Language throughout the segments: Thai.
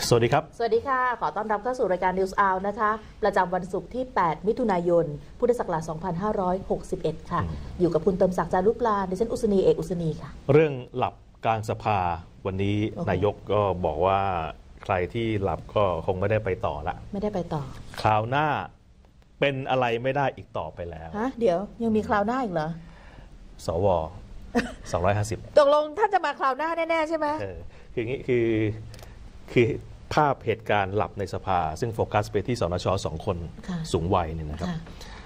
สวัสดีครับสวัสดีค่ะขอต้อนรับเข้าสู่รายการ News Hour นะคะประจำวันศุกร์ที่ 8 มิถุนายน พุทธศักราช 2561 ค่ะ อยู่กับคุณเติมศักดิ์ จารุปลาดิฉันอุศนีเอกอุศนีค่ะเรื่องหลับกลางสภาวันนี้นายกก็บอกว่าใครที่หลับก็คงไม่ได้ไปต่อละไม่ได้ไปต่อคราวหน้าเป็นอะไรไม่ได้อีกต่อไปแล้วฮะเดี๋ยวยังมีคราวหน้าอีกเหรอสว250 ตกลงท่านจะมาคราวหน้าแน่ๆใช่ไหมคืออย่างนี้คือภาพเหตุการณ์หลับในสภาซึ่งโฟกัสไปที่สนช2 คนสูงวัยเนี่ยนะครับ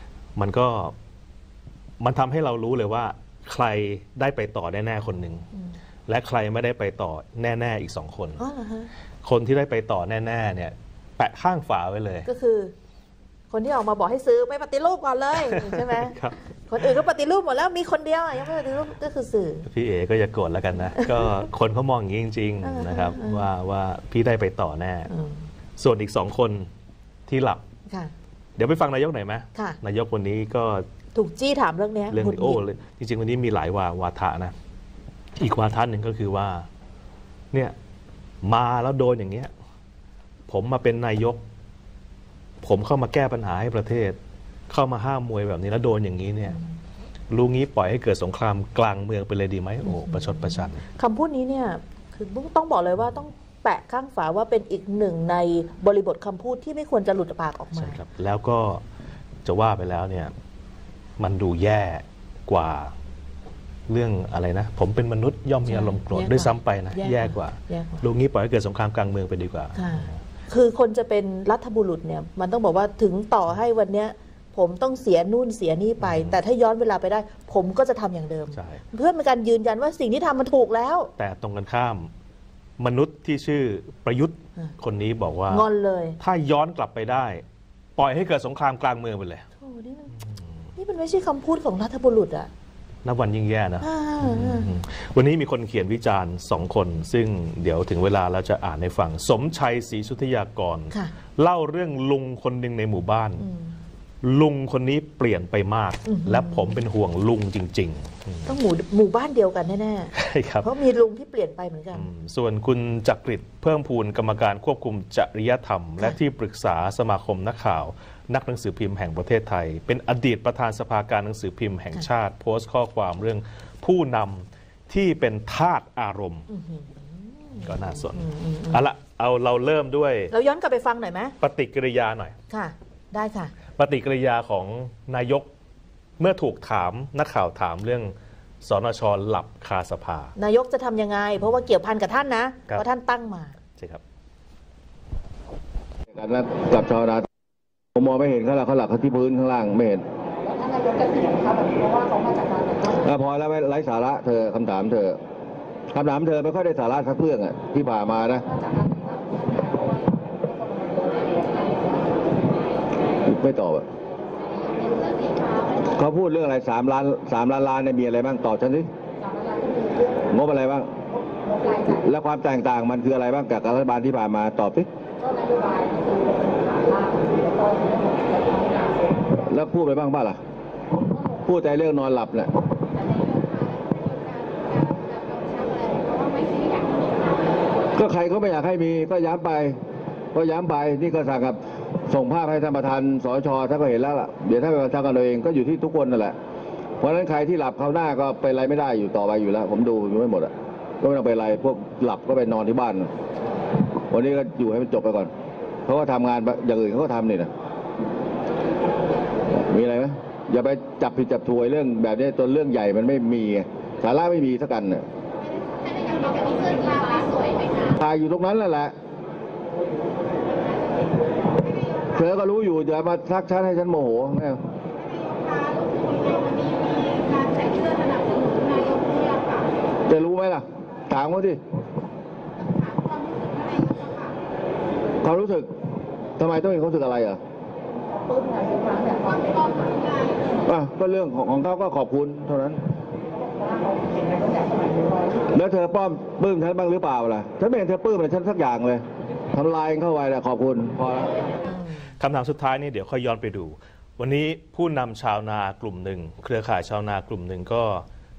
มันทำให้เรารู้เลยว่าใครได้ไปต่อแน่ๆคนหนึ่งและใครไม่ได้ไปต่อแน่ๆอีก2 คนคนที่ได้ไปต่อแน่ๆเนี่ยแปะข้างฝาไว้เลยก็คือคนที่ออกมาบอกให้ซื้อไม่ปฏิรูปก่อนเลยใช่ไหมครับคนอื่นก็ปฏิรูปหมดแล้วมีคนเดียวยังไม่ปฏิรูปก็คือสื่อพี่เอก็อย่าโกรธแล้วกันนะก็คนเขามองอย่างนี้จริงๆนะครับว่าพี่ได้ไปต่อแน่ส่วนอีก2 คนที่หลับเดี๋ยวไปฟังนายกหน่อยไหมนายกวันนี้ก็ถูกจี้ถามเรื่องนี้จริงๆวันนี้มีหลายวาทะนะอีกวาทะหนึ่งก็คือว่าเนี่ยมาแล้วโดนอย่างเงี้ยผมมาเป็นนายกผมเข้ามาแก้ปัญหาให้ประเทศเข้ามาห้ามมวยแบบนี้แล้วโดนอย่างนี้เนี่ยรู้งี้ปล่อยให้เกิดสงครามกลางเมืองไปเลยดีไหมโอ้ประชดประชันคำพูดนี้เนี่ยคือต้องบอกเลยว่าต้องแปะข้างฝาว่าเป็นอีกหนึ่งในบริบทคำพูดที่ไม่ควรจะหลุดปากออกมาใช่ครับแล้วก็จะว่าไปแล้วเนี่ยมันดูแย่กว่าเรื่องอะไรนะผมเป็นมนุษย์ย่อมมีอารมณ์โกรธด้วยซ้ำไปนะแย่กว่ารู้งี้ปล่อยให้เกิดสงครามกลางเมืองไปดีกว่าคือคนจะเป็นรัฐบุรุษเนี่ยมันต้องบอกว่าถึงต่อให้วันเนี้ยผมต้องเสียนู่นเสียนี่ไปแต่ถ้าย้อนเวลาไปได้ผมก็จะทำอย่างเดิมเพื่อเป็นการยืนยันว่าสิ่งที่ทำมันถูกแล้วแต่ตรงกันข้ามมนุษย์ที่ชื่อประยุทธ์คนนี้บอกว่างอนเลยถ้าย้อนกลับไปได้ปล่อยให้เกิดสงครามกลางเมืองไปเลยโอ้นี่มันไม่ใช่คำพูดของรัฐบุรุษอะนับวันยิ่งแย่นะวันนี้มีคนเขียนวิจารณ์2 คนซึ่งเดี๋ยวถึงเวลาเราจะอ่านให้ฟังสมชัยศรีสุทธยากรเล่าเรื่องลุงคนหนึ่งในหมู่บ้านลุงคนนี้เปลี่ยนไปมากและผมเป็นห่วงลุงจริงๆต้องหมู่บ้านเดียวกันแน่ๆใช่ครับเพราะมีลุงที่เปลี่ยนไปเหมือนกันส่วนคุณจักริดเพิ่มพูนกรรมการควบคุมจริยธรรมและที่ปรึกษาสมาคมนักข่าวนักหนังสือพิมพ์แห่งประเทศไทยเป็นอดีตประธานสภาการหนังสือพิมพ์แห่งชาติโพสต์ข้อความเรื่องผู้นำที่เป็นทาสอารมณ์ก็น่าสนเอาละเราเริ่มด้วยเราย้อนกลับไปฟังหน่อยไหมปฏิกิริยาหน่อยค่ะได้ค่ะปฏิกิริยาของนายกเมื่อถูกถามนักข่าวถามเรื่องสนช.หลับคาสภานายกจะทำยังไงเพราะว่าเกี่ยวพันกับท่านนะเพราะท่านตั้งมาใช่ครับการนัดกับชาวนาผมมองไม่เห็นเขาหลักเขาที่พื้นข้างล่างไม่เห็นท่านนายกจะเถียงครับเพราะว่าเขามาจากการพอแล้วไม่ไร้สาระเธอคำถามเธอไม่ค่อยได้สาระสักเรื่องอ่ะที่ผ่านมานะไม่ตอบอ่ะเขาพูดเรื่องอะไร3 ล้านเนี่ยมีอะไรบ้างตอบฉันสิงบอะไรบ้างและความแตกต่างมันคืออะไรบ้างกับรัฐบาลที่ผ่านมาตอบสิแล้วพูดไปบ้างป่ะล่ะพูดแต่เรื่องนอนหลับเนี่ยก็ใครก็ไม่อยากให้มีก็ย้ำไปนี่ก็สั่งกับส่งภาพให้ท่านประธานสช.ท่านก็เห็นแล้วล่ะเดี๋ยวถ้าเป็นประชาชนเองก็อยู่ที่ทุกคนนั่นแหละเพราะฉะนั้นใครที่หลับเขาหน้าก็เป็นอะไรไม่ได้อยู่ต่อไปอยู่แล้วผมดูอยู่ไม่หมดอ่ะก็ไม่ต้องไปอะไรพวกหลับก็ไปนอนที่บ้านวันนี้ก็อยู่ให้มันจบไปก่อนเขาก็ทำงานอย่างอื่นเขาก็ทำนี่นะมีอะไรไหมอย่าไปจับผิดจับถูกเรื่องแบบนี้ตัวเรื่องใหญ่มันไม่มีสาระไม่มีสักกันเนี่ยถ่ายอยู่ตรงนั้นแหละเธอก็รู้อยู่อย่ามาทักฉันให้ฉันโมโหจะรู้ไหมล่ะถามเขาสิความรู้สึกทำไมต้องมีความรู้สึกอะไรอ่ะก็เรื่องของเขาก็ขอบคุณเท่านั้นแล้วเธอปลื้มฉันบ้างหรือเปล่าล่ะฉันไม่เห็นเธอปลื้มอะไรฉันสักอย่างเลยทำลายเข้าไปแล้วขอบคุณพอแล้วคำถามสุดท้ายนี่เดี๋ยวค่อยย้อนไปดูวันนี้ผู้นำชาวนากลุ่มหนึ่งเครือข่ายชาวนากลุ่มหนึ่งก็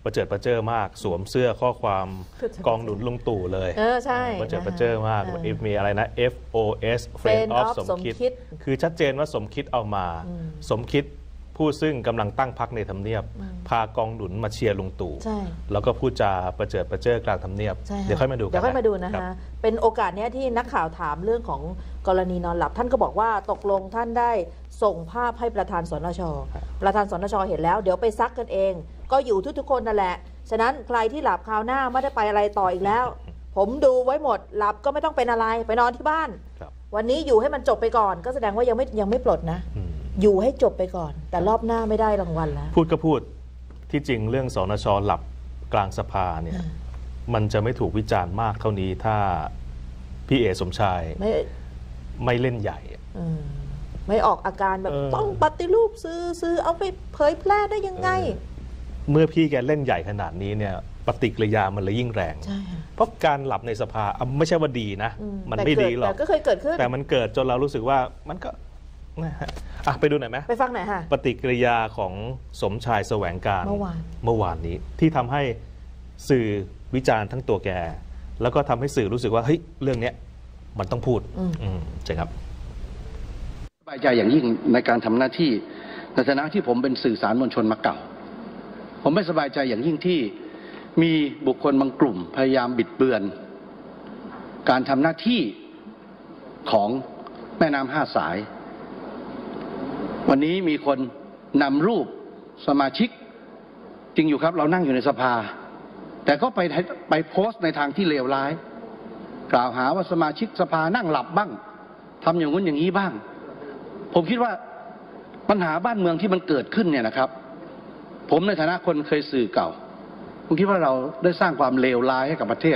ประเจิดประเจ้อมากสวมเสื้อข้อความกองหนุนลุงตู่เลยใช่ประเจิดประเจ้อมากมีอะไรนะ FOS Friend of สมคิดคือชัดเจนว่าสมคิดเอามาสมคิดผู้ซึ่งกำลังตั้งพรรคในทำเนียบพากองหนุนมาเชียร์ลุงตู่แล้วก็พูดจาประเจิดประเจ้อกลางทำเนียบเดี๋ยวค่อยมาดูกันนะคะเป็นโอกาสนี้ที่นักข่าวถามเรื่องของกรณีนอนหลับท่านก็บอกว่าตกลงท่านได้ส่งภาพให้ประธานสนช.ประธานสนช.เห็นแล้วเดี๋ยวไปซักกันเองก็อยู่ทุกคนนั่นแหละฉะนั้นใครที่หลับคราวหน้าไม่ได้ไปอะไรต่ออีกแล้วผมดูไว้หมดหลับก็ไม่ต้องเป็นอะไรไปนอนที่บ้านวันนี้อยู่ให้มันจบไปก่อนก็แสดงว่ายังไม่ปลดนะอยู่ให้จบไปก่อนแต่รอบหน้าไม่ได้รางวัลแล้วพูดก็พูดที่จริงเรื่องสนช.หลับกลางสภาเนี่ยมันจะไม่ถูกวิจารณ์มากเท่านี้ถ้าพี่เอสมชายไม่เล่นใหญ่ไม่ออกอาการแบบต้องปฏิรูปซื้อเอาไปเผยแพร่ได้ยังไงเมื่อพี่แกเล่นใหญ่ขนาดนี้เนี่ยปฏิกิริยามันเลยยิ่งแรงเพราะการหลับในสภาไม่ใช่ว่าดีนะมันไม่ดีหรอกแต่ก็เคยเกิดขึ้นแต่มันเกิดจนเรารู้สึกว่ามันก็ไปดูหน่อยไหมไปฟังหน่อยค่ะปฏิกิริยาของสมชายแสวงการเมื่อวานนี้ที่ทำให้สื่อวิจารณ์ทั้งตัวแกแล้วก็ทำให้สื่อรู้สึกว่าเฮ้ยเรื่องนี้มันต้องพูดใช่ครับสบายใจอย่างยิ่งในการทำหน้าที่ในฐานะที่ผมเป็นสื่อสารมวลชนมาเก่าผมไม่สบายใจอย่างยิ่งที่มีบุคคลบางกลุ่มพยายามบิดเบือนการทำหน้าที่ของแม่น้ำ5 สายวันนี้มีคนนำรูปสมาชิกจริงอยู่ครับเรานั่งอยู่ในสภาแต่ก็ไปโพสต์ในทางที่เลวร้ายกล่าวหาว่าสมาชิกสภานั่งหลับบ้างทำอย่างนู้นอย่างนี้บ้างผมคิดว่าปัญหาบ้านเมืองที่มันเกิดขึ้นเนี่ยนะครับผมในฐานะคนเคยสื่อเก่าผมคิดว่าเราได้สร้างความเลวร้ายให้กับประเทศ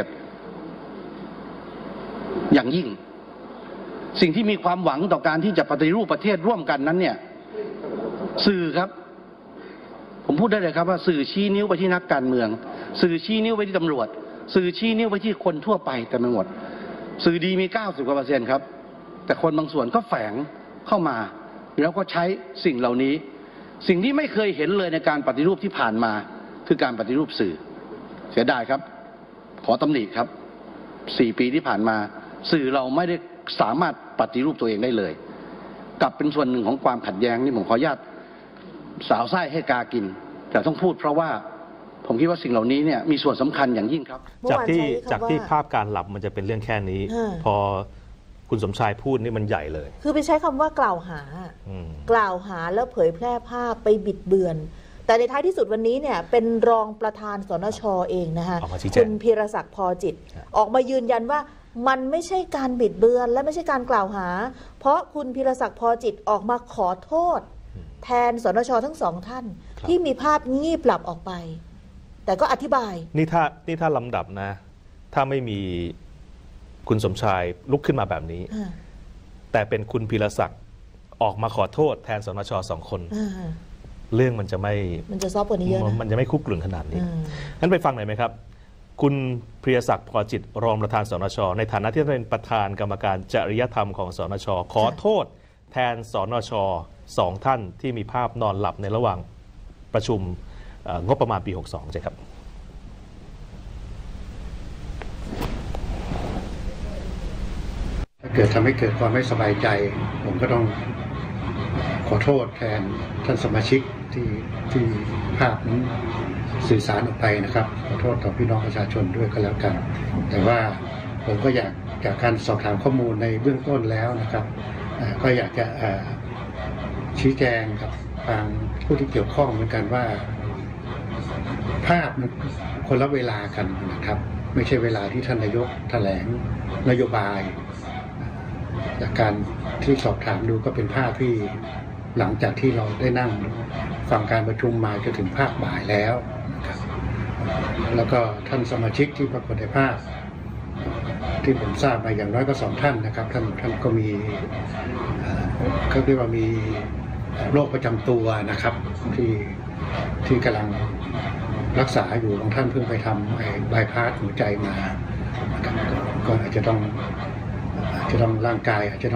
อย่างยิ่งสิ่งที่มีความหวังต่อการที่จะปฏิรูปประเทศร่วมกันนั้นเนี่ยสื่อครับผมพูดได้เลยครับว่าสื่อชี้นิ้วไปที่นักการเมืองสื่อชี้นิ้วไปที่ตำรวจสื่อชี้นิ้วไปที่คนทั่วไปแต่ไม่หมดสื่อดีมี90%ครับแต่คนบางส่วนก็แฝงเข้ามาแล้วก็ใช้สิ่งเหล่านี้สิ่งที่ไม่เคยเห็นเลยในการปฏิรูปที่ผ่านมาคือการปฏิรูปสื่อเสียดายครับขอตำหนิครับ4 ปีที่ผ่านมาสื่อเราไม่ได้สามารถปฏิรูปตัวเองได้เลยกลับเป็นส่วนหนึ่งของความขัดแย้งนี่ผมขออนุญาตสาวไส้ให้กากินแต่ต้องพูดเพราะว่าผมคิดว่าสิ่งเหล่านี้เนี่ยมีส่วนสำคัญอย่างยิ่งครับจากที่ภาพการหลับมันจะเป็นเรื่องแค่นี้พอคุณสมชายพูดนี่มันใหญ่เลยคือไปใช้คำว่ากล่าวหาแล้วเผยแพร่ภาพไปบิดเบือนแต่ในท้ายที่สุดวันนี้เนี่ยเป็นรองประธานสนช.เองนะคะคุณพีรศักดิ์พอจิตออกมายืนยันว่ามันไม่ใช่การบิดเบือนและไม่ใช่การกล่าวหาเพราะคุณพีรศักดิ์พอจิตออกมาขอโทษแทนสนช.ทั้ง2 ท่านที่มีภาพงีบหลับออกไปแต่ก็อธิบายนี่ถ้าลำดับนะถ้าไม่มีคุณสมชายลุกขึ้นมาแบบนี้แต่เป็นคุณพีรศักดิ์ออกมาขอโทษแทนสนช2 คนเรื่องมันจะซอฟต์กว่านี้เยอะนะมันจะไม่คุกกรุ่นขนาดนี้งั้นไปฟังหน่อยไหมครับคุณพีรศักดิ์พอจิตรองประธานสนชในฐานะที่เป็นประธานกรรมการจริยธรรมของสนชขอโทษแทนสนช2 ท่านที่มีภาพนอนหลับในระหว่างประชุมงบประมาณปี62ใช่ครับถ้าเกิดทำให้เกิดความไม่สบายใจผมก็ต้องขอโทษแทนท่านสมาชิกที่ภาพนั้นสื่อสารออกไปนะครับขอโทษต่อพี่น้องประชาชนด้วยก็แล้วกันแต่ว่าผมก็อยากจากการสอบถามข้อมูลในเบื้องต้นแล้วนะครับก็อยากจะชี้แจงกับทางผู้ที่เกี่ยวข้องเหมือนกันว่าภาพมันคนละเวลากันนะครับไม่ใช่เวลาที่ท่านนายกแถลงนโยบายจากการที่สอบถามดูก็เป็นภาพที่หลังจากที่เราได้นั่งฟังการประชุมมาจนถึงภาคบ่ายแล้วนะครับแล้วก็ท่านสมาชิกที่ปรากฏในภาพที่ผมทราบมาอย่างน้อยก็2 ท่านนะครับท่านก็มีเขาเรียกว่ามีโรคประจำตัวนะครับที่กำลังรักษาอยู่บางท่านเพิ่งไปทำบายพาสหัวใจมาก็อาจจะต้องร่างกายอาจจะ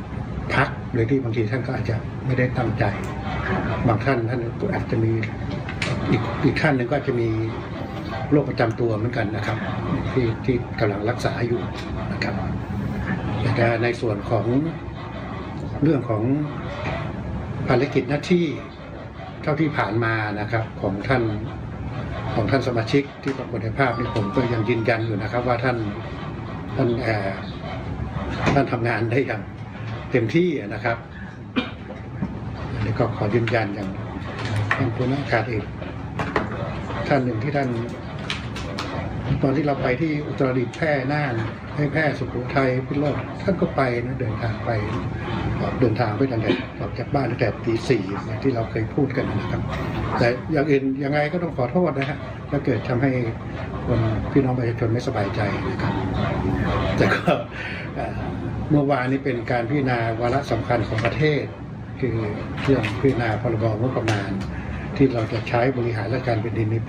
พักโดยที่บางทีท่านก็อาจจะไม่ได้ตั้งใจบางท่านอาจจะมีอีกท่านหนึ่งก็จะมีโรคประจำตัวเหมือนกันนะครับที่กำลังรักษาอยู่นะครับแต่ในส่วนของเรื่องของภารกิจหน้าที่เท่าที่ผ่านมานะครับของท่านสมาชิกที่ปรากฏในภาพนี้ผมก็ยังยืนยันอยู่นะครับว่าท่านทำงานได้อย่างเต็มที่นะครับแล้วก็ขอยืนยันอย่างท่านผู้นักการเอกท่านหนึ่งที่ท่านตอนที่เราไปที่อุตรดิตถ์แพร่น่านให้แพร่สุโขทัยพิโรธท่านก็ไปนะเดินทางไปตั้งแต่ออกจากบ้านตั้งแต่ตี 4ที่เราเคยพูดกันนะครับแต่อย่างอื่นยังไงก็ต้องขอโทษนะฮะถ้าเกิดทำให้คนพี่น้องประชาชนไม่สบายใจนะครับแต่ก็เมื่อวานนี้เป็นการพิจารณาวาระสำคัญของประเทศคือเรื่องพิจารณาพรบงบประมาณที่เราจะใช้บริหารราชการแผ่นดินในปี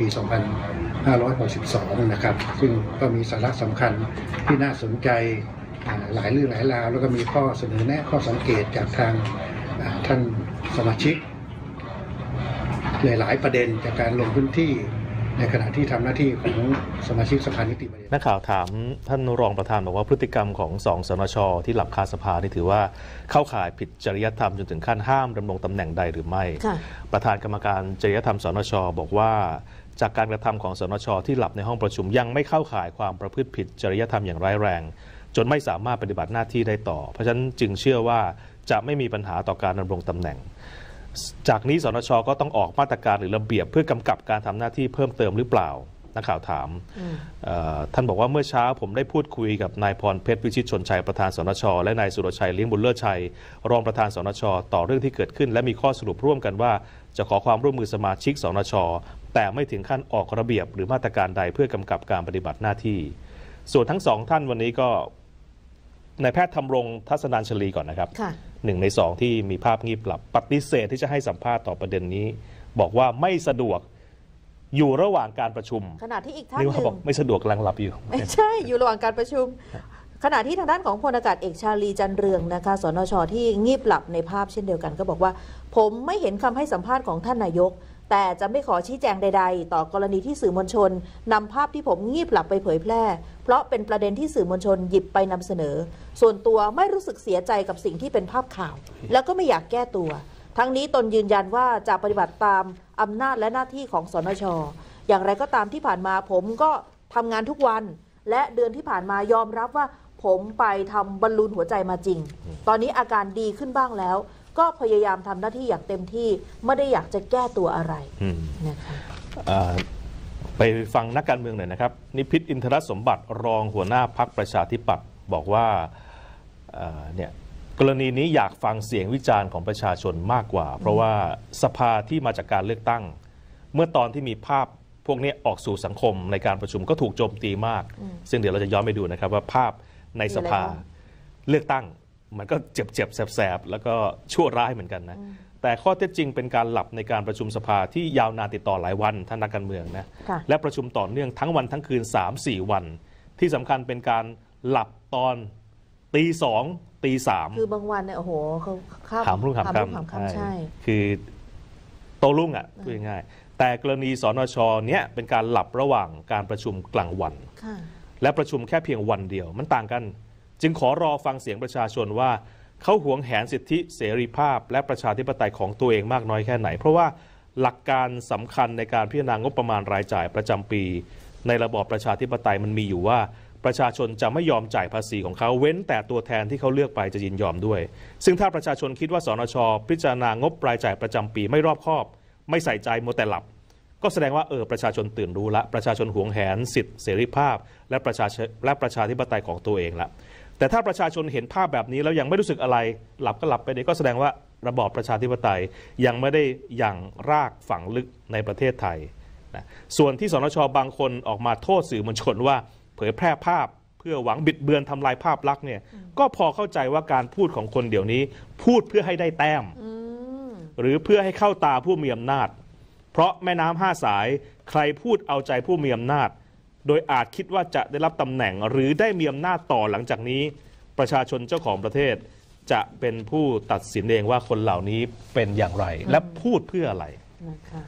2562 นะครับซึ่งก็มีสาระสำคัญที่น่าสนใจหลายเรื่องหลายราวแล้วก็มีข้อเสนอแนะข้อสังเกตจากทางท่านสมาชิกหลายๆประเด็นจากการลงพื้นที่ในขณะที่ทำหน้าที่ของสมาชิกสภานิติบัญญัตินักข่าวถามท่านรองประธานบอกว่าพฤติกรรมของ2 สนช.ที่หลับคาสภานี่ถือว่าเข้าข่ายผิดจริยธรรมจนถึงขั้นห้ามดำรงตำแหน่งใดหรือไม่ประธานกรรมการจริยธรรมสนช.บอกว่าจากการกระทำของสนช.ที่หลับในห้องประชุมยังไม่เข้าข่ายความประพฤติผิดจริยธรรมอย่างร้ายแรงจนไม่สามารถปฏิบัติหน้าที่ได้ต่อเพราะฉะนั้นจึงเชื่อว่าจะไม่มีปัญหาต่อการดำรงตำแหน่งจากนี้สนช.ก็ต้องออกมาตรการหรือระเบียบเพื่อกำกับการทำหน้าที่เพิ่มเติมหรือเปล่านักข่าวถามท่านบอกว่าเมื่อเช้าผมได้พูดคุยกับนายพรเพชรวิชิตชนชัยประธานสนช.และนายสุรชัยเลี้ยงบุญเลิศชัยรองประธานสนช.ต่อเรื่องที่เกิดขึ้นและมีข้อสรุปร่วมกันว่าจะขอความร่วมมือสมาชิกสนช.แต่ไม่ถึงขั้นออกระเบียบหรือมาตรการใดเพื่อกำกับการปฏิบัติหน้าที่ส่วนทั้งสองท่านวันนี้ก็นายแพทย์ธำรงทัศนัญชลีก่อนนะครับ1 ใน 2ที่มีภาพงีบหลับปฏิเสธที่จะให้สัมภาษณ์ต่อประเด็นนี้บอกว่าไม่สะดวกอยู่ระหว่างการประชุมขณะที่อีกท่านหนึ่งบอกไม่สะดวกกำลังหลับอยู่ไม่ใช่อยู่ระหว่างการประชุมขณะที่ทางด้านของพลอากาศเอกชาลีจันเรืองนะคะสนช.ที่งีบหลับในภาพเช่นเดียวกันก็บอกว่าผมไม่เห็นคำให้สัมภาษณ์ของท่านนายกแต่จะไม่ขอชี้แจงใดๆต่อกรณีที่สื่อมวลชนนำภาพที่ผมงีบหลับไปเผยแพร่เพราะเป็นประเด็นที่สื่อมวลชนหยิบไปนำเสนอส่วนตัวไม่รู้สึกเสียใจกับสิ่งที่เป็นภาพข่าวแล้วก็ไม่อยากแก้ตัวทั้งนี้ตนยืนยันว่าจะปฏิบัติตามอำนาจและหน้าที่ของสนช.อย่างไรก็ตามที่ผ่านมาผมก็ทำงานทุกวันและเดือนที่ผ่านมายอมรับว่าผมไปทำบอลลูนหัวใจมาจริงตอนนี้อาการดีขึ้นบ้างแล้วก็พยายามทำหน้าที่อย่างเต็มที่ไม่ได้อยากจะแก้ตัวอะไรนะคะไปฟังนักการเมืองหน่อยนะครับนิพิษอินทรสมบัติรองหัวหน้าพรรคประชาธิปัตย์บอกว่าเนี่ยกรณีนี้อยากฟังเสียงวิจารณ์ของประชาชนมากกว่าเพราะว่าสภาที่มาจากการเลือกตั้งเมื่อตอนที่มีภาพพวกนี้ออกสู่สังคมในการประชุมก็ถูกโจมตีมากซึ่งเดี๋ยวเราจะย้อนไปดูนะครับว่าภาพในสภาเลือกตั้งมันก็เจ็บแสบแล้วก็ชั่วร้ายเหมือนกันนะแต่ข้อเท็จจริงเป็นการหลับในการประชุมสภาที่ยาวนานติดต่อหลายวันท่านนักการเมืองนะและประชุมต่อเนื่องทั้งวันทั้งคืน 3-4 วันที่สำคัญเป็นการหลับตอนตี 2 ตี 3 คือบางวันเนี่ยโอ้โหเขาหามรุ่งหามค่ำใช่คือโตรุ่งอ่ะพูดง่ายๆแต่กรณีสนช.เนี้ยเป็นการหลับระหว่างการประชุมกลางวันและประชุมแค่เพียงวันเดียวมันต่างกันจึงขอรอฟังเสียงประชาชนว่าเขาหวงแหนสิทธิเสรีภาพและประชาธิปไตยของตัวเองมากน้อยแค่ไหนเพราะว่าหลักการสำคัญในการพิจารณางบประมาณรายจ่ายประจำปีในระบอบประชาธิปไตยมันมีอยู่ว่าประชาชนจะไม่ยอมจ่ายภาษีของเขาเว้นแต่ตัวแทนที่เขาเลือกไปจะยินยอมด้วยซึ่งถ้าประชาชนคิดว่าสนช.พิจารณางบรายจ่ายประจำปีไม่รอบคอบไม่ใส่ใจมัวแต่หลับก็แสดงว่าประชาชนตื่นรู้ละประชาชนหวงแหนสิทธิเสรีภาพและประชาธิปไตยของตัวเองละแต่ถ้าประชาชนเห็นภาพแบบนี้แล้วยังไม่รู้สึกอะไรหลับก็หลับไปเดี๋ยวก็แสดงว่าระบอบประชาธิปไตยยังไม่ได้อย่างรากฝังลึกในประเทศไทยนะส่วนที่สนช.บางคนออกมาโทษสื่อมวลชนว่าเผยแพร่ภาพเพื่อหวังบิดเบือนทำลายภาพลักษณ์เนี่ยก็พอเข้าใจว่าการพูดของคนเดี๋ยวนี้พูดเพื่อให้ได้แต้มหรือเพื่อให้เข้าตาผู้มีอำนาจเพราะแม่น้ำ5 สายใครพูดเอาใจผู้มีอำนาจโดยอาจคิดว่าจะได้รับตำแหน่งหรือได้มีอำนาจต่อหลังจากนี้ประชาชนเจ้าของประเทศจะเป็นผู้ตัดสินเองว่าคนเหล่านี้เป็นอย่างไรและพูดเพื่ออะไรนะคะ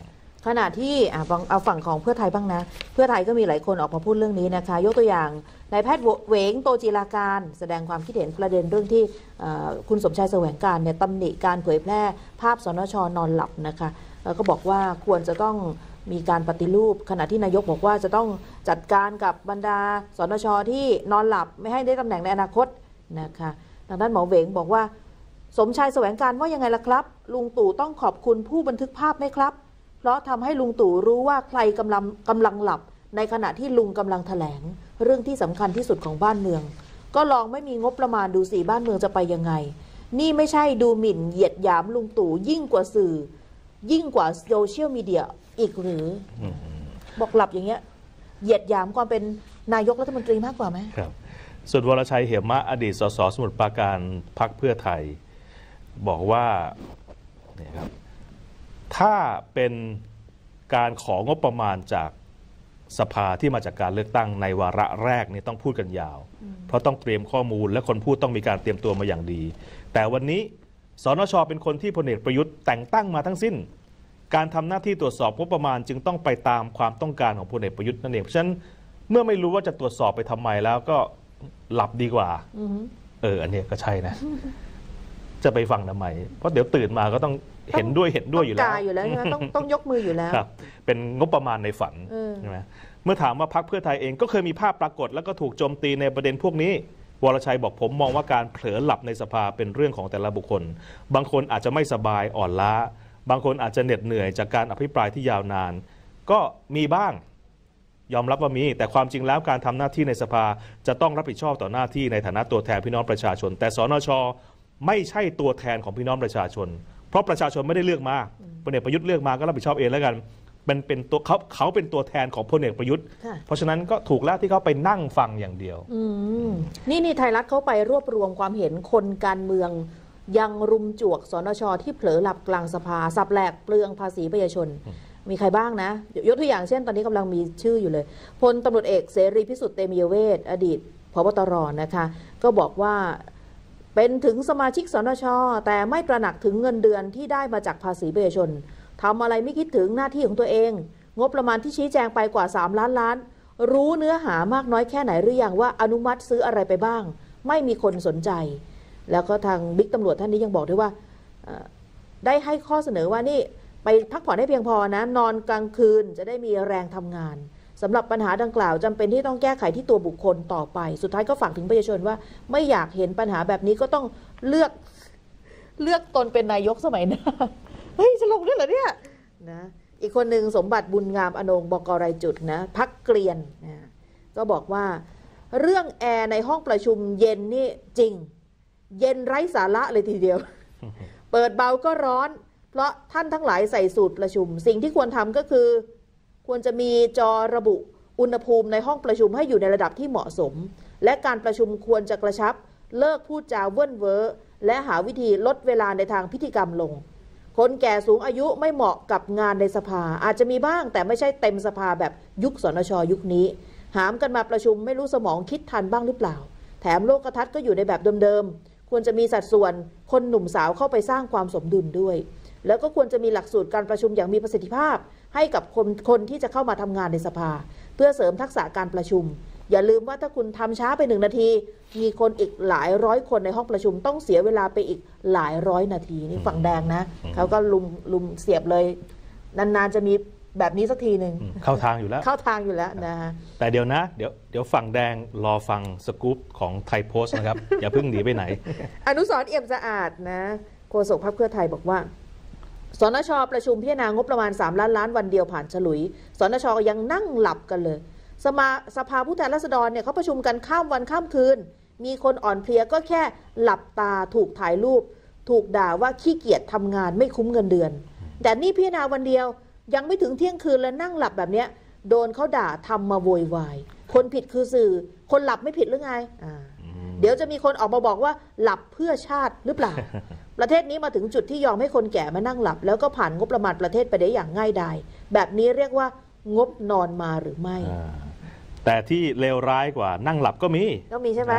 ขณะที่เอาฝั่งของเพื่อไทยบ้างนะเพื่อไทยก็มีหลายคนออกมาพูดเรื่องนี้นะคะยกตัวอย่างนายแพทย์เหวงโตจีราการแสดงความคิดเห็นประเด็นเรื่องที่คุณสมชายแสวงการเนี่ยตำหนิการเผยแพร่ภาพสนช.นอนหลับนะคะแล้วก็บอกว่าควรจะต้องมีการปฏิรูปขณะที่นายกบอกว่าจะต้องจัดการกับบรรดาสนช.ที่นอนหลับไม่ให้ได้ตำแหน่งในอนาคตนะคะทางด้านหมอเหวงบอกว่าสมชายแสวงการว่ายังไงล่ะครับลุงตู่ต้องขอบคุณผู้บันทึกภาพไหมครับเพราะทำให้ลุงตู่รู้ว่าใครกำลังหลับในขณะที่ลุงกำลังแถลงเรื่องที่สำคัญที่สุดของบ้านเมืองก็ลองไม่มีงบประมาณดูสิบ้านเมืองจะไปยังไงนี่ไม่ใช่ดูหมิ่นเหยียดหยามลุงตู่ยิ่งกว่าสื่อยิ่งกว่าโซเชียลมีเดียอีกหรือบอกหลับอย่างเงี้ยเหยียดหยามความเป็นนายกรัฐมนตรีมากกว่าไหมครับส่วนวรชัยเหมะอดีตสสสมุทรปราการพรรคเพื่อไทยบอกว่าเนี่ยครับถ้าเป็นการของงบประมาณจากสภาที่มาจากการเลือกตั้งในวาระแรกนี่ต้องพูดกันยาวเพราะต้องเตรียมข้อมูลและคนพูดต้องมีการเตรียมตัวมาอย่างดีแต่วันนี้สนช.เป็นคนที่พลเอกประยุทธ์แต่งตั้งมาทั้งสิ้นการทำหน้าที่ตรวจสอบงบประมาณจึงต้องไปตามความต้องการของพลเอกประยุทธ์นั่นเองเพราะฉะนั้นเมื่อไม่รู้ว่าจะตรวจสอบไปทำไมแล้วก็หลับดีกว่าอันนี้ก็ใช่นะจะไปฟังทำไมเพราะเดี๋ยวตื่นมาก็ต้องเห็นด้วยอยู่แล้วอยู่แล้วใช่ไหมต้องยกมืออยู่แล้วครับเป็นงบประมาณในฝันใช่ไหมเมื่อถามว่าพรรคเพื่อไทยเองก็เคยมีภาพปรากฏแล้วก็ถูกโจมตีในประเด็นพวกนี้วรชัยบอกผมมองว่าการเผลอหลับในสภาเป็นเรื่องของแต่ละบุคคลบางคนอาจจะไม่สบายอ่อนล้าบางคนอาจจะเหน็ดเหนื่อยจากการอภิปรายที่ยาวนานก็มีบ้างยอมรับว่ามีแต่ความจริงแล้วการทำหน้าที่ในสภาจะต้องรับผิดชอบต่อหน้าที่ในฐานะตัวแทนพี่น้องประชาชนแต่สนช.ไม่ใช่ตัวแทนของพี่น้องประชาชนเพราะประชาชนไม่ได้เลือกมาพลเอกประยุทธ์เลือกมาก็รับผิดชอบเองแล้วกันเป็นตัวเขาเป็นตัวแทนของพลเอกประยุทธ์เพราะฉะนั้นก็ถูกแล้วที่เขาไปนั่งฟังอย่างเดียวนี่ไทยรัฐเขาไปรวบรวมความเห็นคนการเมืองยังรุมจวกสนช.ที่เผลอหลับกลางสภาสับแหลกเปลืองภาษีประชาชนมีใครบ้างนะยกตัวอย่างเช่นตอนนี้กำลังมีชื่ออยู่เลยพลตำรวจเอกเสรีพิสุทธิ์เตมียเวทอดีตผบ.ตร.นะคะก็บอกว่าเป็นถึงสมาชิกสนช.แต่ไม่ตระหนักถึงเงินเดือนที่ได้มาจากภาษีประชาชนทำอะไรไม่คิดถึงหน้าที่ของตัวเองงบประมาณที่ชี้แจงไปกว่า3 ล้านล้านรู้เนื้อหามากน้อยแค่ไหนหรือยังว่าอนุมัติซื้ออะไรไปบ้างไม่มีคนสนใจแล้วก็ทางบิ๊กตำรวจท่านนี้ยังบอกด้วยว่าได้ให้ข้อเสนอว่านี่ไปพักผ่อนให้เพียงพอนะนอนกลางคืนจะได้มีแรงทำงานสำหรับปัญหาดังกล่าวจำเป็นที่ต้องแก้ไขที่ตัวบุคคลต่อไปสุดท้ายก็ฝากถึงประชาชนว่าไม่อยากเห็นปัญหาแบบนี้ก็ต้องเลือกตนเป็นนายกสมัยหน้าเฮ้ยจะลงด้วยเหรอเนี่ยนะอีกคนหนึ่งสมบัติบุญงามอนงค์ บก.รายจุดนะพักเกรียนนะก็บอกว่าเรื่องแอร์ในห้องประชุมเย็นนี่จริงเย็นไร้สาระเลยทีเดียว เปิดเบาก็ร้อนเพราะท่านทั้งหลายใส่สูตรประชุมสิ่งที่ควรทำก็คือควรจะมีจอระบุอุณหภูมิในห้องประชุมให้อยู่ในระดับที่เหมาะสมและการประชุมควรจะกระชับเลิกพูดจาเว่นเว้อและหาวิธีลดเวลาในทางพิธีกรรมลงคนแก่สูงอายุไม่เหมาะกับงานในสภาอาจจะมีบ้างแต่ไม่ใช่เต็มสภาแบบยุคสนช.ยุคนี้หามกันมาประชุมไม่รู้สมองคิดทันบ้างหรือเปล่าแถมโลกทัศน์ก็อยู่ในแบบเดิมๆควรจะมีสัดส่วนคนหนุ่มสาวเข้าไปสร้างความสมดุลด้วยแล้วก็ควรจะมีหลักสูตรการประชุมอย่างมีประสิทธิภาพให้กับคนที่จะเข้ามาทำงานในสภาเพื่อเสริมทักษะการประชุมอย่าลืมว่าถ้าคุณทำช้าไป1 นาทีมีคนอีกหลายร้อยคนในห้องประชุมต้องเสียเวลาไปอีกหลายร้อยนาทีนี่ฝั่งแดงนะเขาก็ลุมเสียบเลยนานๆจะมีแบบนี้สักทีหนึ่งเข้าทางอยู่แล้วนะฮะแต่เดี๋ยวนะเดี๋ยวฝั่งแดงรอฟังสกู๊ปของไทยโพสต์นะครับ อย่าเพิ่งหนีไปไหนอนุสรณ์เอี่ยมสะอาดนะโฆษกพรรคเพื่อไทยบอกว่าสนช.ประชุมพิจารณางบประมาณ3 ล้านล้านวันเดียวผ่านฉลุยสนช.ยังนั่งหลับกันเลยสภาผู้แทนราษฎรเนี่ยเขาประชุมกันข้ามวันข้ามคืนมีคนอ่อนเพลียก็แค่หลับตาถูกถ่ายรูปถูกด่าว่าขี้เกียจทำงานไม่คุ้มเงินเดือนแต่นี่พิจารณาวันเดียวยังไม่ถึงเที่ยงคืนแล้วนั่งหลับแบบเนี้ยโดนเขาด่าทำมาโวยวายคนผิดคือสื่อคนหลับไม่ผิดหรือไงเดี๋ยวจะมีคนออกมาบอกว่าหลับเพื่อชาติหรือเปล่า ประเทศนี้มาถึงจุดที่ยอมให้คนแก่มานั่งหลับแล้วก็ผ่านงบประมาณประเทศไปได้อย่างง่ายดายแบบนี้เรียกว่างบนอนมาหรือไม่แต่ที่เลวร้ายกว่านั่งหลับก็มีใช่ไหม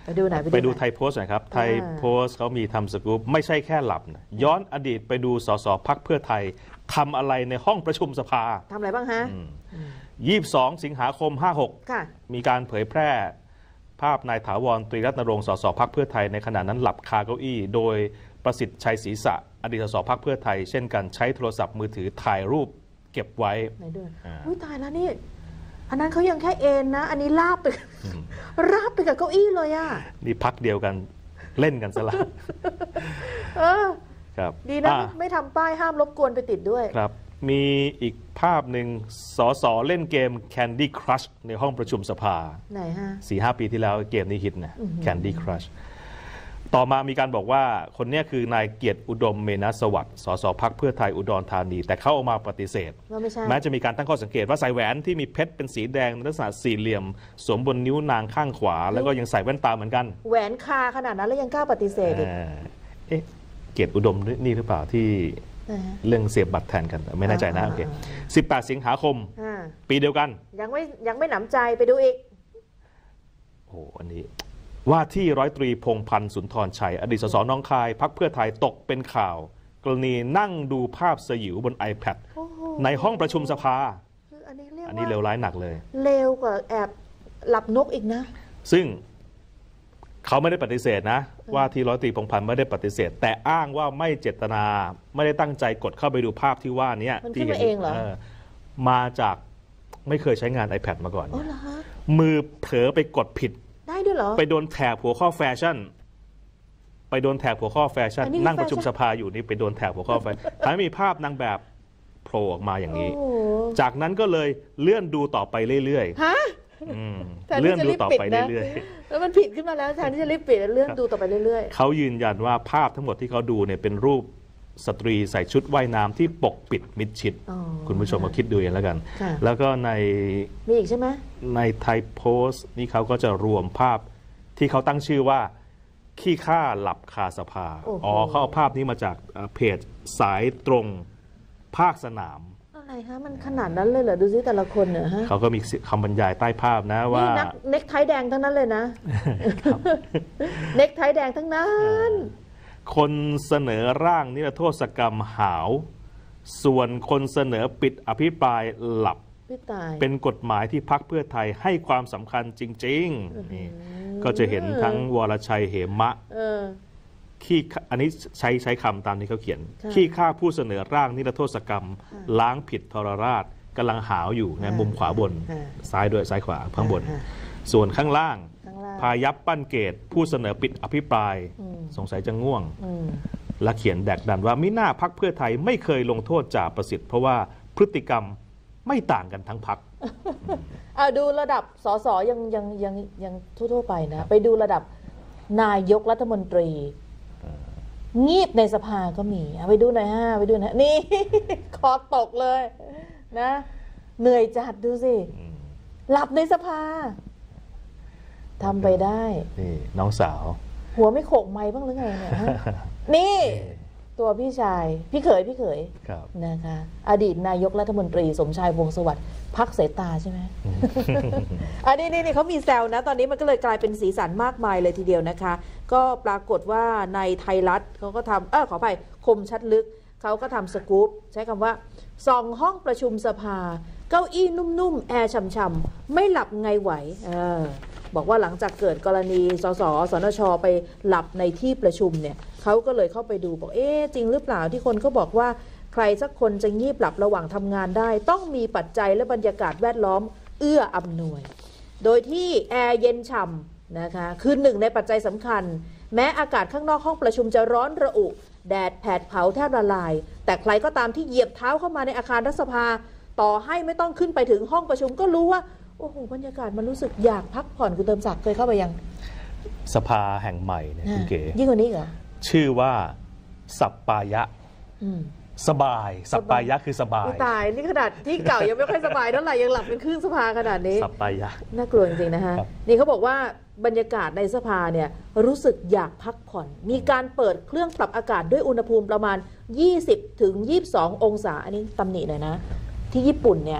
ไปดูไหนไปดูไทยโพสต์หน่อยครับไทยโพสต์เขามีทำสกู๊ปไม่ใช่แค่หลับนะย้อนอดีตไปดูสสพรรคเพื่อไทยทำอะไรในห้องประชุมสภาทำอะไรบ้างฮะ 22 สิงหาคม 56มีการเผยแพร่ภาพนายถาวร ตรีรัตนรงค์ สสพรรคเพื่อไทยในขณะนั้นหลับคาเก้าอี้โดยประสิทธิ์ชัยศรีษะอดีตสสพรรคเพื่อไทยเช่นกันใช้โทรศัพท์มือถือถ่ายรูปเก็บไว้ไหนด้วยอุ้ยตายแล้วนี่อันนั้นเขายังแค่เอ็นนะอันนี้ราบไปกับเก้าอี้เลยอ่ะนี่พักเดียวกันเล่นกันซะละครับดีนะไม่ทำป้ายห้ามรบกวนไปติดด้วยครับมีอีกภาพหนึ่งสสเล่นเกม Candy Crush ในห้องประชุมสภาไหนฮะ 4-5 ปีที่แล้วเกมนี้ฮิตนะ Candy Crush ต่อมามีการบอกว่าคนนี้คือนายเกียรติอุดมเมนะสวัสดิ์สสพรรคเพื่อไทยอุดรธานีแต่เขาออกมาปฏิเสธแม้จะมีการตั้งข้อสังเกตว่าใส่แหวนที่มีเพชรเป็นสีแดงลักษณะสี่เหลี่ยมสวมบนนิ้วนางข้างขวาแล้วก็ยังใส่แว่นตาเหมือนกันแหวนคาขนาดนั้นแล้วยังกล้าปฏิเสธอีกเกียรติอุดมนี่หรือเปล่าที่เรื่องเสียบบัตรแทนกันไม่แน่ใจนะโอเค18 สิงหาคมปีเดียวกันยังไม่หนำใจไปดูอีกโอ้อันนี้ว่าที่ร้อยตรีพงษ์พันธ์สุนทรชัยอดีตสสน้องคายพรรคเพื่อไทยตกเป็นข่าวกรณีนั่งดูภาพสยิวบน iPad ในห้องประชุมสภาอันนี้เลวร้ายหนักเลยเลวกว่าแอบหลับนกอีกนะซึ่งเขาไม่ได้ปฏิเสธนะว่าที่ร้อยตรีพงษ์พันธ์ไม่ได้ปฏิเสธแต่อ้างว่าไม่เจตนาไม่ได้ตั้งใจกดเข้าไปดูภาพที่ว่านี้ที่เห็นเองเหรอมาจากไม่เคยใช้งาน iPad มาก่อนมือเผลอไปกดผิดได้ด้วยเหรอไปโดนแถบหัวข้อแฟชั่นนั่งประชุมสภาอยู่นี่ไปโดนแถบหัวข้อแฟชั่นท้ายมีภาพนางแบบโผล่ออกมาอย่างนี้จากนั้นก็เลยเลื่อนดูต่อไปเรื่อยๆฮะเลื่อนดูต่อไปเรื่อยๆแล้วมันผิดขึ้นมาแล้วแทนที่จะรีบปิดเลื่อนดูต่อไปเรื่อยๆเขายืนยันว่าภาพทั้งหมดที่เขาดูเนี่ยเป็นรูปสตรีใส่ชุดว่ายน้ำที่ปกปิดมิดชิดคุณผู้ชมก็คิดดูเองแล้วกันแล้วก็มีอีกใช่ไหมในไทยโพสต์นี่เขาก็จะรวมภาพที่เขาตั้งชื่อว่าขี้ข้าหลับคาสภาเขาเอาภาพนี้มาจากเพจสายตรงภาคสนามอะไรฮะมันขนาดนั้นเลยเหรอดูซิแต่ละคนเนี่ยฮะเขาก็มีคำบรรยายใต้ภาพนะว่าเน็กไทแดงทั้งนั้นเลยนะเน็กไทแดงทั้งนั้นคนเสนอร่างนิรโทษกรรมหาวส่วนคนเสนอปิดอภิปรายหลับเป็นกฎหมายที่พรรคเพื่อไทยให้ความสำคัญจริงๆนี่ก็จะเห็นทั้งวรชัยเหมะขี้อันนี้ใช้คำตามที่เขาเขียนขี้ข้าผู้เสนอร่างนิรโทษกรรมล้างผิดทรราชกำลังหาวอยู่ในมุมขวาบนซ้ายด้วยซ้ายขวาข้างบนส่วนข้างล่างพายัพปั้นเกตผู้เสนอปิดอภิปรายสงสัยจะง่วงและเขียนแดกดันว่ามิน่าพรรคเพื่อไทยไม่เคยลงโทษจ่าประสิทธิ์เพราะว่าพฤติกรรมไม่ต่างกันทั้งพรรคดูระดับสสยังทั่วไปนะไปดูระดับนายกรัฐมนตรีงีบในสภาก็มีไปดูหน่อยไปดูนะนี่คอตกเลยนะเหนื่อยจัดดูสิหลับในสภาทำไปได้นี่น้องสาวหัวไม่โขกไม้บ้างหรือไงเนี่ยนี่ตัวพี่ชายพี่เขยนะคะอดีตนายกรัฐมนตรีสมชายวงศ์สวัสดิ์พรรคเสตาใช่ไหมอันนี้เขามีแซวนะตอนนี้มันก็เลยกลายเป็นสีสันมากมายเลยทีเดียวนะคะก็ปรากฏว่าในไทยรัฐเขาก็ทำขออภัยคมชัดลึกเขาก็ทำสกู๊ปใช้คำว่าส่องห้องประชุมสภาเก้าอี้นุ่มๆแอร์ช่ำๆไม่หลับไงไหวบอกว่าหลังจากเกิดกรณีสนช.ไปหลับในที่ประชุมเนี่ยเขาก็เลยเข้าไปดูบอกจริงหรือเปล่าที่คนเขาบอกว่าใครสักคนจะงีบหลับระหว่างทำงานได้ต้องมีปัจจัยและบรรยากาศแวดล้อมเอื้ออำนวยโดยที่แอร์เย็นฉ่ำนะคะคือหนึ่งในปัจจัยสำคัญแม้อากาศข้างนอกห้องประชุมจะร้อนระอุแดดแผดเผาแทบละลายแต่ใครก็ตามที่เหยียบเท้าเข้ามาในอาคารรัฐสภาต่อให้ไม่ต้องขึ้นไปถึงห้องประชุมก็รู้ว่าโอ้โหบรรยากาศมันรู้สึกอยากพักผ่อนคุณเติมศักดิ์เคยเข้าไปยังสภาแห่งใหม่เนี่ยคุณเก๋ยิ่งกว่านี้เหรอชื่อว่าสัปปายะสบายสัปปายะคือสบายตายนี่ขนาดที่เก่ายังไม่ค่อยสบายเท่าไหร่ยังหลับเป็นครึ่งสภาขนาดนี้สัปปายะน่ากลัวจริงๆนะคะนี่เขาบอกว่าบรรยากาศในสภาเนี่ยรู้สึกอยากพักผ่อนมีการเปิดเครื่องปรับอากาศด้วยอุณหภูมิประมาณ20 ถึง 22 องศาอันนี้ตำหนิหน่อยนะที่ญี่ปุ่นเนี่ย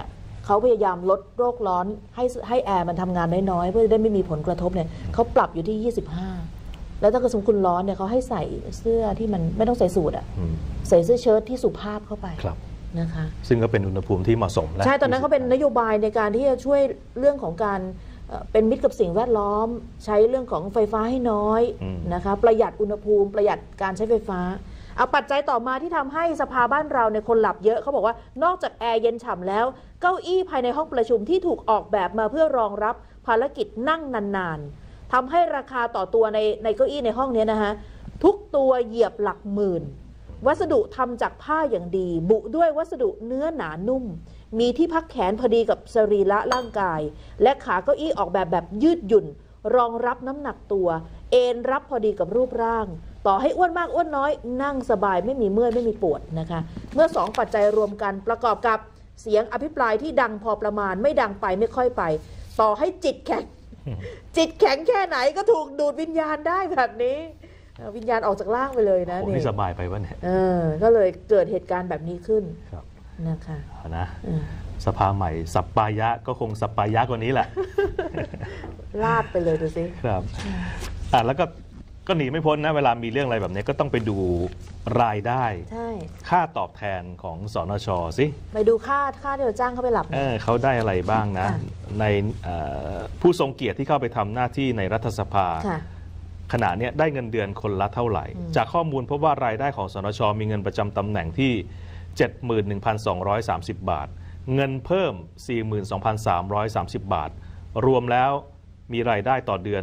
เขาพยายามลดโลกร้อนให้แอร์มันทำงานน้อยๆเพื่อจะได้ไม่มีผลกระทบเนี่ยเขาปรับอยู่ที่ 25 แล้วถ้าเกิดสมมติคุณร้อนเนี่ยเขาให้ใส่เสื้อที่มันไม่ต้องใส่สูทอ่ะใส่เสื้อเชิ้ตที่สุภาพเข้าไปนะคะซึ่งก็เป็นอุณหภูมิที่เหมาะสมแล้วใช่ตอนนั้นเขาเป็นนโยบายในการที่จะช่วยเรื่องของการเป็นมิตรกับสิ่งแวดล้อมใช้เรื่องของไฟฟ้าให้น้อยนะคะประหยัดอุณหภูมิประหยัดการใช้ไฟฟ้าเอาปัจจัยต่อมาที่ทำให้สภาบ้านเราในคนหลับเยอะเขาบอกว่านอกจากแอร์เย็นฉ่ำแล้วเก้าอี้ภายในห้องประชุมที่ถูกออกแบบมาเพื่อรองรับภารกิจนั่งนานๆทำให้ราคาต่อตัวในเก้าอี้ในห้องนี้นะคะทุกตัวเหยียบหลักหมื่นวัสดุทำจากผ้าอย่างดีบุด้วยวัสดุเนื้อหนานุ่มมีที่พักแขนพอดีกับสรีระร่างกายและขาเก้าอี้ออกแบบยืดหยุ่นรองรับน้ำหนักตัวเอนรับพอดีกับรูปร่างต่อให้อ้วนมากอ้วนน้อยนั่งสบายไม่มีเมื่อยไม่มีปวดนะคะเมื่อ2ปัจจัยรวมกันประกอบกับเสียงอภิปรายที่ดังพอประมาณไม่ดังไปไม่ค่อยไปต่อให้จิตแข็ง จิตแข็งแค่ไหนก็ถูกดูดวิญญาณได้แบบนี้วิญญาณออกจากร่างไปเลยนะนี่สบายไปวะเนี่ยก็เลยเกิดเหตุการณ์แบบนี้ขึ้นนะคะนะสภาใหม่สัปปายะก็คงสัปปายะกว่านี้แหละลาดไปเลยดูสิครับแล้วก็หนีไม่พ้นนะเวลามีเรื่องอะไรแบบนี้ก็ต้องไปดูรายได้ค่าตอบแทนของสนช.สิไปดูค่าที่เราจ้างเขาไปหลับเขาได้อะไรบ้างนะในผู้ทรงเกียรติที่เข้าไปทำหน้าที่ในรัฐสภาขณะนี้ได้เงินเดือนคนละเท่าไหร่จากข้อมูลพบว่ารายได้ของสนช.มีเงินประจำตำแหน่งที่ 71,230 บาทเงินเพิ่ม 42,330 บาทรวมแล้วมีรายได้ต่อเดือน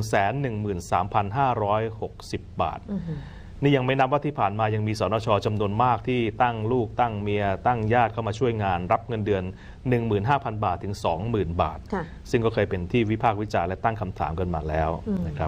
113,560 บาทนี่ยังไม่นับว่าที่ผ่านมายังมีสนช.จำนวนมากที่ตั้งลูกตั้งเมียตั้งญาติเข้ามาช่วยงานรับเงินเดือน 15,000 บาทถึง 20,000 บาทซึ่งก็เคยเป็นที่วิพากษ์วิจารณ์และตั้งคำถามกันมาแล้วนะครับ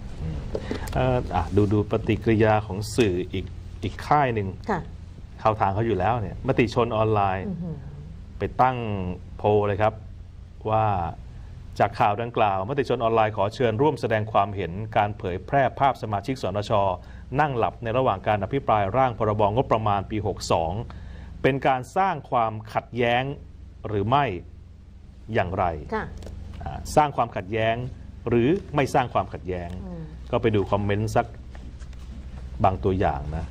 ดูปฏิกิริยาของสื่ออีกค่ายหนึ่งเข้าทางเขาอยู่แล้วเนี่ยมติชนออนไลน์ไปตั้งโพลเลยครับว่าจากข่าวดังกล่าวมติชนออนไลน์ขอเชิญร่วมแสดงความเห็นการเผยแพร่ภาพสมาชิกสนช.นั่งหลับในระหว่างการอภิปรายร่างพรบงบประมาณปี 62เป็นการสร้างความขัดแย้งหรือไม่อย่างไรสร้างความขัดแย้งหรือไม่สร้างความขัดแย้งก็ไปดูคอมเมนต์สักบางตัวอย่างนะ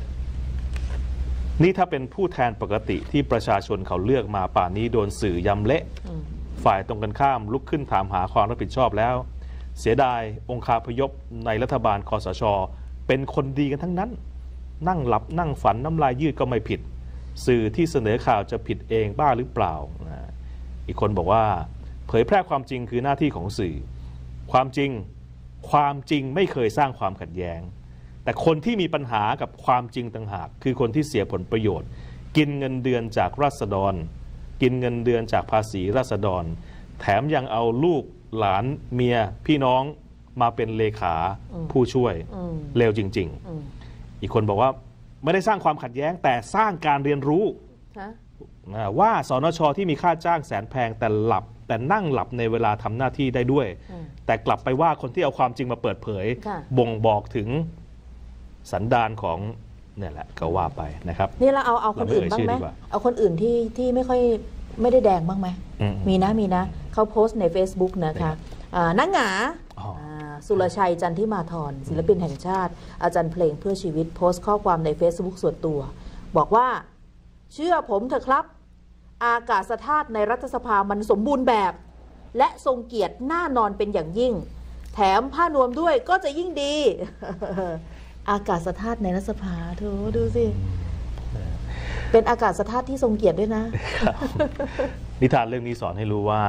นี่ถ้าเป็นผู้แทนปกติที่ประชาชนเขาเลือกมาป่านนี้โดนสื่อยำเละฝ่ายตรงกันข้ามลุกขึ้นถามหาความรับผิดชอบแล้วเสียดายองคาพยพในรัฐบาลคสช.เป็นคนดีกันทั้งนั้นนั่งหลับนั่งฝันน้ำลายยืดก็ไม่ผิดสื่อที่เสนอข่าวจะผิดเองบ้าหรือเปล่าอีกคนบอกว่าเผยแพร่ความจริงคือหน้าที่ของสื่อความจริงไม่เคยสร้างความขัดแย้งแต่คนที่มีปัญหากับความจริงต่างหากคือคนที่เสียผลประโยชน์กินเงินเดือนจากราษฎรกินเงินเดือนจากภาษีราษฎรแถมยังเอาลูกหลานเมียพี่น้องมาเป็นเลขาผู้ช่วยเลวจริงๆอีกคนบอกว่าไม่ได้สร้างความขัดแย้งแต่สร้างการเรียนรู้ว่าสนช.ที่มีค่าจ้างแสนแพงแต่นั่งหลับในเวลาทำหน้าที่ได้ด้วยแต่กลับไปว่าคนที่เอาความจริงมาเปิดเผยบ่งบอกถึงสันดานของเนี่ยแหละก็ว่าไปนะครับนี่เราเอาคนอื่นบ้างไหมเอาคนอื่นที่ไม่ได้แดงบ้างไหมมีนะเขาโพสต์ใน Facebook นะคะนักหงาสุรชัยจันทิมาธรศิลปินแห่งชาติอาจารย์เพลงเพื่อชีวิตโพสต์ข้อความใน Facebook ส่วนตัวบอกว่าเชื่อผมเถอะครับอากาศธาตุในรัฐสภามันสมบูรณ์แบบและทรงเกียรติน่านอนเป็นอย่างยิ่งแถมผ้านวมด้วยก็จะยิ่งดี อากาศธาตุในรัฐสภาเธอดูสิเป็นอากาศธาตุที่ทรงเกียรติด้วยนะ นิทานเรื่องนี้สอนให้รู้ว่า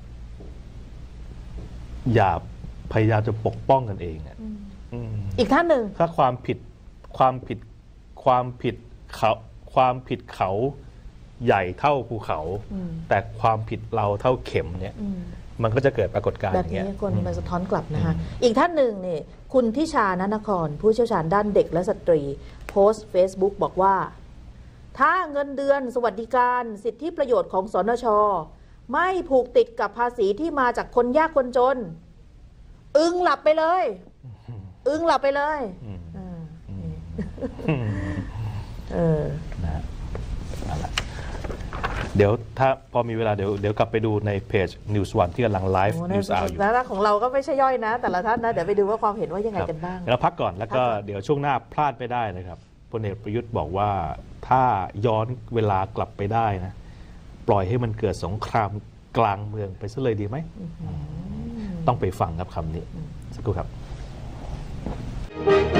อย่าพยายามจะปกป้องกันเองอีกท่านหนึ่งถ้าความผิดเขาใหญ่เท่าภูเขาแต่ความผิดเราเท่าเข็มเนี่ยมันก็จะเกิดปรากฏการณ์อย่างเงี้ยแบบนี้คนมาสะท้อนกลับนะคะอีกท่านหนึ่งนี่คุณทิชานนครผู้เชี่ยวชาญด้านเด็กและสตรีโพสต์ Facebook บอกว่าถ้าเงินเดือนสวัสดิการสิทธิประโยชน์ของสนช.ไม่ผูกติดกับภาษีที่มาจากคนยากคนจนหลับไปเลยหลับไปเลยเดี๋ยวถ้าพอมีเวลาเดี๋ยวกลับไปดูในเพจ News One ที่กำลังไลฟ์News Hour อยู่แล้วของเราก็ไม่ใช่ย่อยนะแต่ละท่านนะเดี๋ยวไปดูว่าความเห็นว่ายังไงกันบ้างแล้วพักก่อนแล้วก็เดี๋ยวช่วงหน้าพลาดไม่ได้นะครับพลเอกประยุทธ์บอกว่าถ้าย้อนเวลากลับไปได้นะปล่อยให้มันเกิดสงครามกลางเมืองไปซะเลยดีไหมต้องไปฟังครับคำนี้สักครู่ครับ